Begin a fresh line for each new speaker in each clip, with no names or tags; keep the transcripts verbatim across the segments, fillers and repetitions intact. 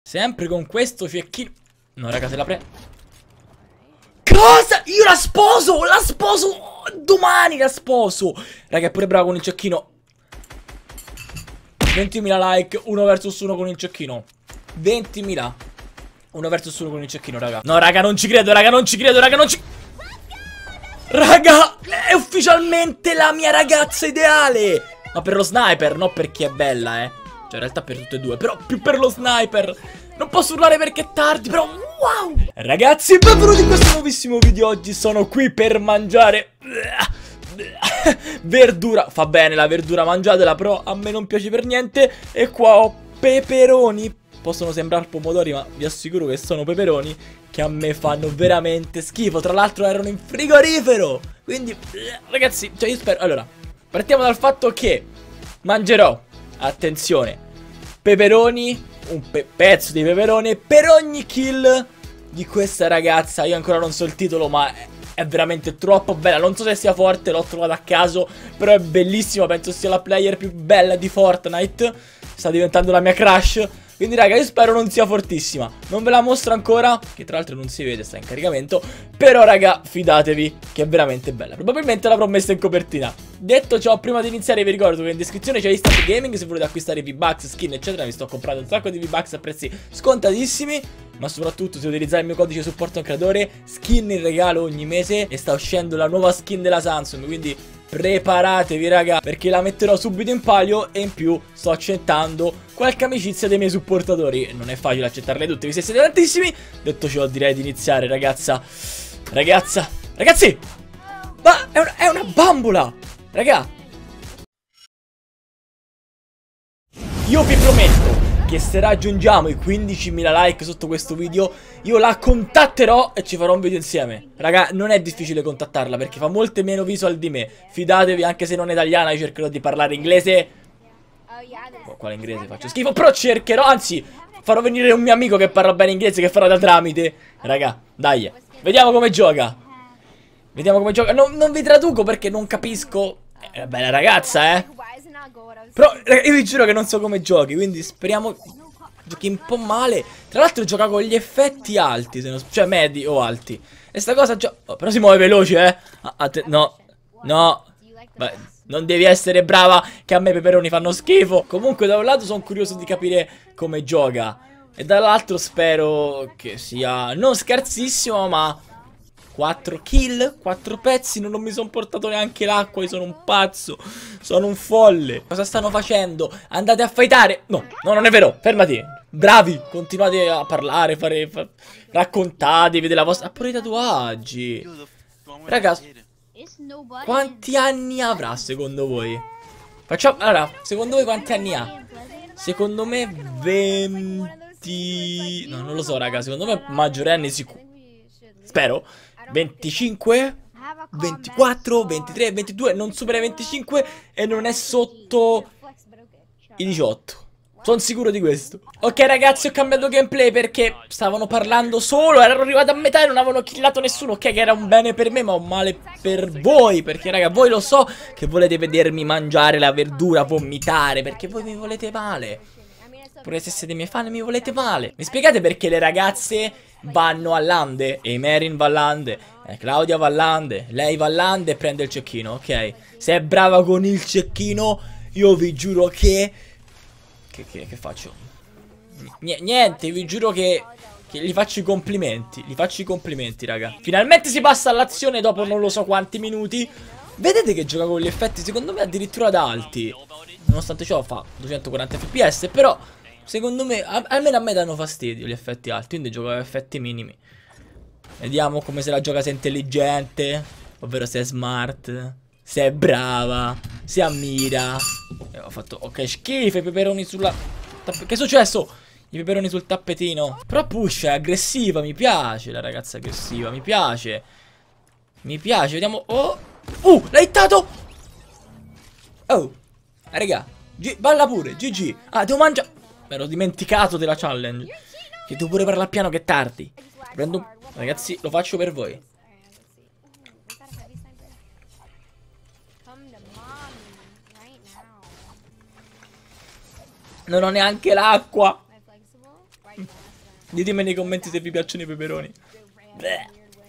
Sempre con questo cecchino. No, raga, se la pre... Cosa? Io la sposo! La sposo! Domani la sposo! Raga, è pure bravo con il cecchino. ventimila like, uno versus uno con il cecchino. ventimila. uno versus uno con il cecchino, raga. No, raga, non ci credo, raga, non ci credo, raga, non ci... Raga, è ufficialmente la mia ragazza ideale. Ma per lo sniper, non per chi è bella, eh. Cioè, in realtà per tutte e due, però più per lo sniper. Non posso urlare perché è tardi, però wow. Ragazzi, benvenuti in questo nuovissimo video. Oggi sono qui per mangiare verdura. Fa bene la verdura, mangiatela, però a me non piace per niente. E qua ho peperoni. Possono sembrare pomodori, ma vi assicuro che sono peperoni che a me fanno veramente schifo. Tra l'altro erano in frigorifero. Quindi, ragazzi, cioè io spero... Allora, partiamo dal fatto che mangerò, attenzione, peperoni, un pe pezzo di peperone per ogni kill di questa ragazza. Io ancora non so il titolo, ma è, è veramente troppo bella. Non so se sia forte, l'ho trovata a caso, però è bellissima. Penso sia la player più bella di Fortnite. Sta diventando la mia crush. Quindi raga, io spero non sia fortissima. Non ve la mostro ancora, che tra l'altro non si vede, sta in caricamento. Però raga, fidatevi che è veramente bella. Probabilmente l'avrò messa in copertina. Detto ciò, prima di iniziare vi ricordo che in descrizione c'è Instant Gaming. Se volete acquistare V-Bucks, skin eccetera. Mi sto comprando un sacco di V-Bucks a prezzi scontatissimi. Ma soprattutto se utilizzare il mio codice supporto a un creatore, skin in regalo ogni mese. E sta uscendo la nuova skin della Samsung, quindi preparatevi raga, perché la metterò subito in palio. E in più sto accettando qualche amicizia dei miei supportatori. Non è facile accettarle tutte, vi siete tantissimi. Detto ciò, direi di iniziare, ragazza. Ragazza, ragazzi, ma è una, è una bambola, raga. Io vi prometto che se raggiungiamo i quindicimila like sotto questo video, io la contatterò e ci farò un video insieme. Raga, non è difficile contattarla perché fa molte meno visual di me. Fidatevi, anche se non è italiana, io cercherò di parlare inglese. Oh, quale inglese? Faccio schifo. Però cercherò, anzi, farò venire un mio amico che parla bene inglese, che farà da tramite. Raga, dai, vediamo come gioca. Vediamo come gioca. Non, non vi traduco perché non capisco. È una bella ragazza, eh. Però io vi giuro che non so come giochi, quindi speriamo giochi un po' male. Tra l'altro gioca con gli effetti alti, se non, cioè medi o alti. E sta cosa già... Oh, però si muove veloce, eh. Ah, no, no. Beh, non devi essere brava, che a me i peperoni fanno schifo. Comunque da un lato sono curioso di capire come gioca, e dall'altro spero che sia non scarsissimo, ma quattro kill, quattro pezzi. Non mi sono portato neanche l'acqua. Io sono un pazzo, sono un folle. Cosa stanno facendo? Andate a fightare. No, no, non è vero, fermati. Bravi, continuate a parlare, fare, fa... raccontatevi della vostra... Ha pure i tatuaggi. Ragazzi, quanti anni avrà secondo voi? Facciamo... Allora, secondo voi quanti anni ha? Secondo me venti... No, non lo so raga, secondo me maggiorenne sicuro. Spero. venticinque, ventiquattro, ventitré, ventidue, non supera i venticinque e non è sotto i diciotto. Sono sicuro di questo. Ok ragazzi, ho cambiato gameplay perché stavano parlando solo, erano arrivati a metà e non avevano killato nessuno. Ok, che era un bene per me ma un male per voi, perché raga, voi lo so che volete vedermi mangiare la verdura, vomitare, perché voi mi volete male. Pure se siete miei fan mi volete male. Mi spiegate perché le ragazze vanno all'ande e Merin va all'ande, eh, Claudia va all'ande, lei va all'ande e prende il cecchino, ok? Se è brava con il cecchino, io vi giuro che... Che, che, che faccio? N niente, vi giuro che... Che gli faccio i complimenti, gli faccio i complimenti, raga. Finalmente si passa all'azione dopo non lo so quanti minuti. Vedete che gioca con gli effetti, secondo me addirittura da alti. Nonostante ciò fa duecentoquaranta fps, però... Secondo me, a, almeno a me danno fastidio gli effetti alti, quindi gioco a effetti minimi. Vediamo come se la gioca, se è intelligente, ovvero se è smart, se è brava, se ammira. E ho fatto, ok, schifo i peperoni sulla... Che è successo? I peperoni sul tappetino. Però push, è aggressiva, mi piace la ragazza aggressiva, mi piace. Mi piace, vediamo... Oh, uh, l'ha hittato! Oh, raga, G balla pure, G G. Ah, devo mangiare... Mi ero dimenticato della challenge. Che devo pure parlare piano che è tardi. Prendo un... Ragazzi, lo faccio per voi. Non ho neanche l'acqua. Ditemi nei commenti se vi piacciono i peperoni. Bleh.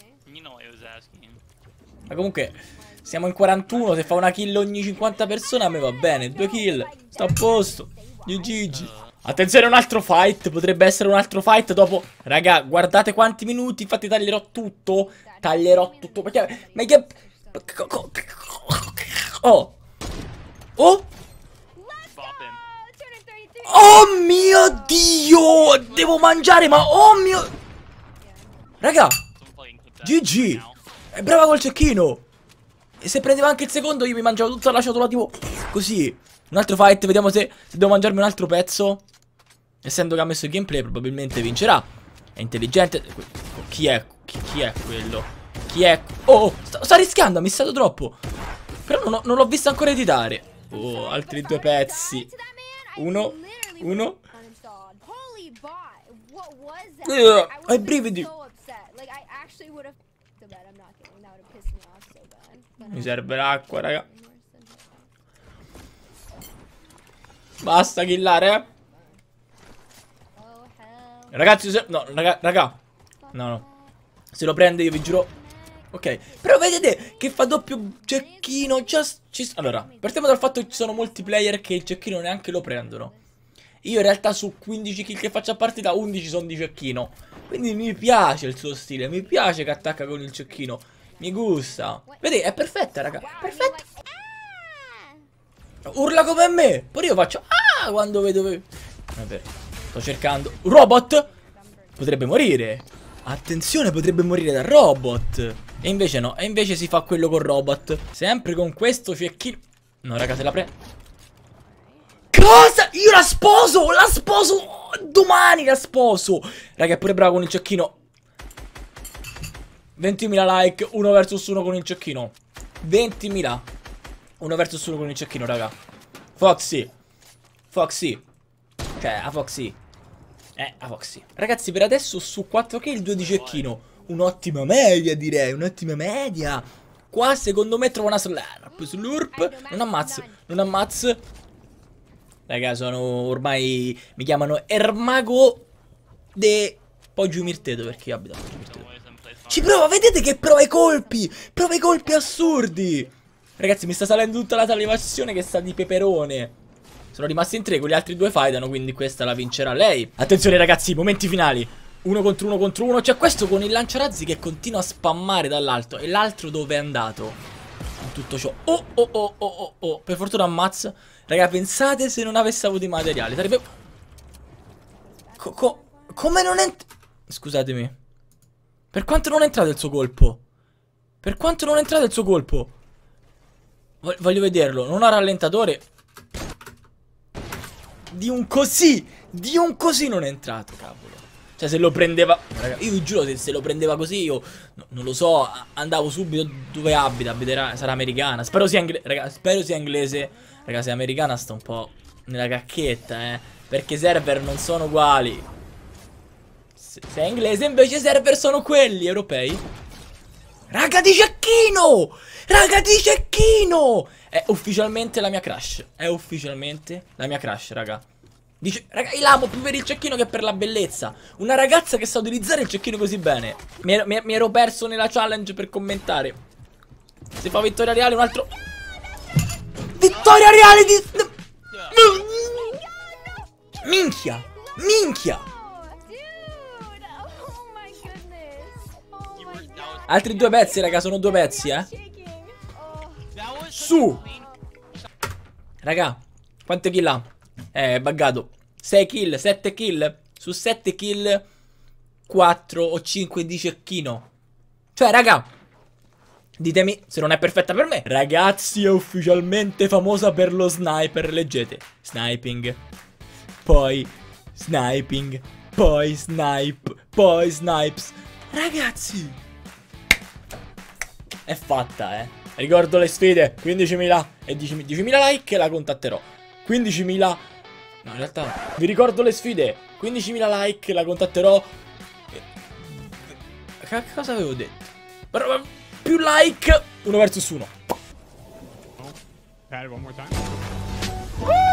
Ma comunque siamo in quarantuno. Se fa una kill ogni cinquanta persone a me va bene. Due kill, sto a posto. G G G. Attenzione, un altro fight. Potrebbe essere un altro fight dopo. Raga, guardate quanti minuti. Infatti taglierò tutto. Taglierò tutto. Perché... Ma che... Oh. Oh. Oh mio Dio. Devo mangiare, ma oh mio... Raga, G G. È brava col cecchino. E se prendeva anche il secondo io mi mangiavo tutta la ciotola tipo così. Un altro fight, vediamo se, se devo mangiarmi un altro pezzo. Essendo che ha messo il gameplay probabilmente vincerà. È intelligente. Chi è? Chi, chi è quello? Chi è? Oh, oh sta, sta rischiando, ha missato troppo. Però non, non l'ho visto ancora editare. Oh, altri due pezzi. Uno. Uno. Uh, ho i brividi. Mi serve l'acqua, raga. Basta killare, eh. Ragazzi, se... no, raga, raga. No, no. Se lo prende io vi giuro. Ok. Però vedete che fa doppio cecchino. Just... Allora, partiamo dal fatto che ci sono molti player che il cecchino neanche lo prendono. Io in realtà su quindici kill che faccio a partita undici sono di cecchino. Quindi mi piace il suo stile. Mi piace che attacca con il cecchino. Mi gusta. Vedete, è perfetta, raga. Perfetta. Urla come me. Poi io faccio ah quando vedo. Vabbè, sto cercando. Robot. Potrebbe morire. Attenzione, potrebbe morire dal robot. E invece no. E invece si fa quello col robot. Sempre con questo cecchino. No, raga, se la prendo. Cosa? Io la sposo. La sposo. Domani la sposo. Raga, è pure bravo con il cecchino. ventimila like, uno versus uno con il cecchino. ventimila. Uno versus uno con il cecchino, raga. Foxy. Foxy. Cioè, a Foxy. Eh, a Foxy. Ragazzi, per adesso su quattro kill due di cecchino. Un'ottima media, direi. Un'ottima media. Qua, secondo me, trovo una slurp. Slurp. Non ammazzo. Non ammazzo. Raga, sono ormai... Mi chiamano Ermago de Poggio Mirteto, perché io abito a Poggio Mirteto. Ci prova, vedete che prova i colpi. Prova i colpi assurdi. Ragazzi, mi sta salendo tutta la salivazione che sta di peperone. Sono rimasti in tre, con gli altri due fightano, quindi questa la vincerà lei. Attenzione ragazzi, momenti finali. Uno contro uno contro uno. C'è questo con il lanciarazzi che continua a spammare dall'alto. E l'altro dove è andato? In tutto ciò. Oh oh oh oh oh oh. Per fortuna ammazza. Raga, pensate se non avesse avuto i materiali. Sarebbe... Co co come non è... Scusatemi. Per quanto non è entrato il suo colpo? Per quanto non è entrato il suo colpo? Voglio vederlo. Non ha rallentatore. Di un così. Di un così non è entrato, cavolo. Cioè se lo prendeva... Raga, io vi giuro, se, se lo prendeva così io... No, non lo so. Andavo subito dove abita. Abiterà, sarà americana. Spero sia inglese. Raga, spero sia inglese. Raga, se è americana sta un po' nella cacchetta, eh. Perché i server non sono uguali. Se, se è inglese invece i server sono quelli europei. Raga di cecchino. Raga di cecchino. È ufficialmente la mia crush. È ufficialmente la mia crush, raga. Dice, raga, io l'amo più per il cecchino che per la bellezza. Una ragazza che sa utilizzare il cecchino così bene. Mi ero, mi, mi ero perso nella challenge per commentare. Se fa vittoria reale un altro... Vittoria reale di... Minchia. Minchia. Altri due pezzi, raga, sono due pezzi, eh. Su. Raga, quante kill ha? Eh, è buggato. sei kill, sette kill. Su sette kill quattro o cinque di cecchino. Cioè, raga, ditemi se non è perfetta per me. Ragazzi, è ufficialmente famosa per lo sniper. Leggete. Sniping. Poi sniping. Poi snipe. Poi snipes. Ragazzi, è fatta, eh. Ricordo le sfide. quindicimila e diecimila like e la contatterò. quindicimila. No, in realtà no. Vi ricordo le sfide. quindicimila like e la contatterò. Che cosa avevo detto? Più like. Uno versus uno.
Oh, one more time.